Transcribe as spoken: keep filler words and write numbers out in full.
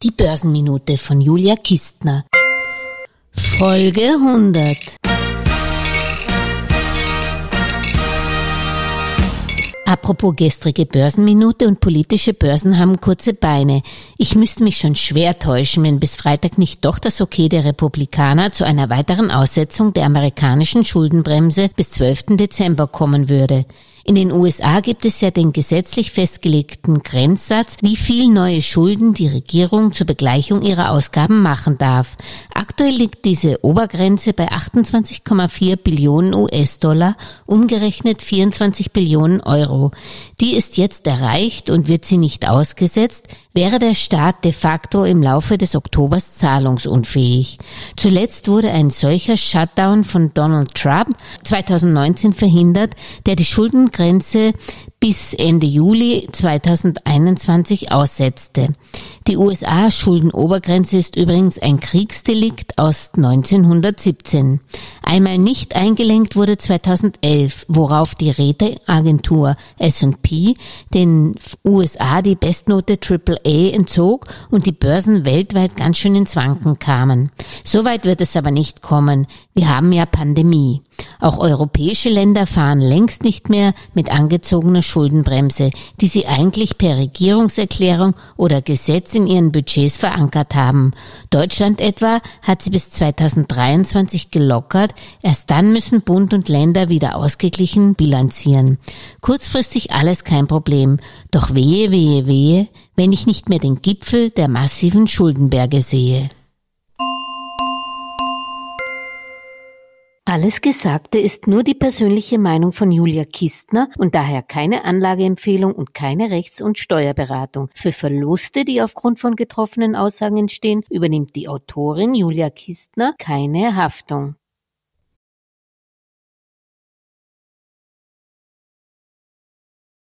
Die Börsenminute von Julia Kistner. Folge hundert. Apropos gestrige Börsenminute und politische Börsen haben kurze Beine. Ich müsste mich schon schwer täuschen, wenn bis Freitag nicht doch das Okay der Republikaner zu einer weiteren Aussetzung der amerikanischen Schuldenbremse bis zwölften Dezember kommen würde. In den U S A gibt es ja den gesetzlich festgelegten Grenzsatz, wie viel neue Schulden die Regierung zur Begleichung ihrer Ausgaben machen darf. Aktuell liegt diese Obergrenze bei achtundzwanzig Komma vier Billionen U S-Dollar, umgerechnet vierundzwanzig Billionen Euro. Die ist jetzt erreicht und wird sie nicht ausgesetzt, wäre der Staat de facto im Laufe des Oktobers zahlungsunfähig. Zuletzt wurde ein solcher Shutdown von Donald Trump zweitausendneunzehn verhindert, der die Schuldengrenze bis Ende Juli zweitausendeinundzwanzig aussetzte. Die U S A-Schuldenobergrenze ist übrigens ein Kriegsdelikt aus neunzehnhundertsiebzehn. Einmal nicht eingelenkt wurde zweitausendelf, worauf die Ratingagentur S und P den U S A die Bestnote Triple A entzog und die Börsen weltweit ganz schön ins Wanken kamen. Soweit wird es aber nicht kommen. Wir haben ja Pandemie. Auch europäische Länder fahren längst nicht mehr mit angezogener Schuldenbremse, die sie eigentlich per Regierungserklärung oder Gesetz in ihren Budgets verankert haben. Deutschland etwa hat sie bis zweitausenddreiundzwanzig gelockert, erst dann müssen Bund und Länder wieder ausgeglichen bilanzieren. Kurzfristig alles kein Problem, doch wehe, wehe, wehe, wenn ich nicht mehr den Gipfel der massiven Schuldenberge sehe. Alles Gesagte ist nur die persönliche Meinung von Julia Kistner und daher keine Anlageempfehlung und keine Rechts- und Steuerberatung. Für Verluste, die aufgrund von getroffenen Aussagen entstehen, übernimmt die Autorin Julia Kistner keine Haftung.